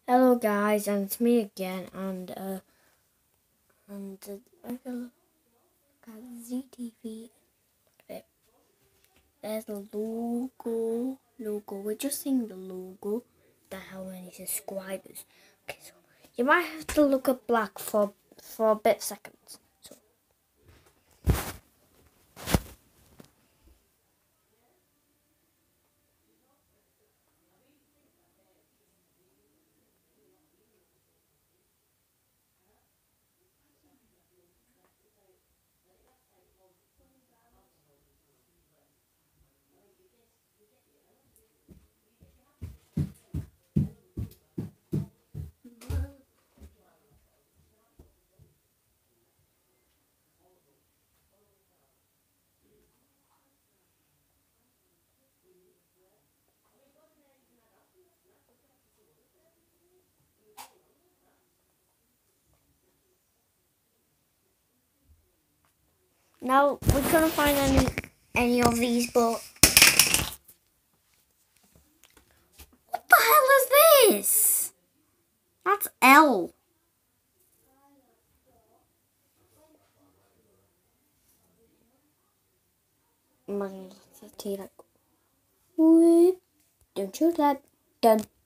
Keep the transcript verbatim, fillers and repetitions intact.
Hello guys, and it's me again, and uh, and uh, I got Zee T V. Okay. There's the logo, logo. We're just seeing the logo. The how many subscribers? Okay, so you might have to look at black for for a bit seconds. So. Now we couldn't find any any of these, but what the hell is this? That's L. I'm gonna tell you like, whoop, don't shoot that. Done.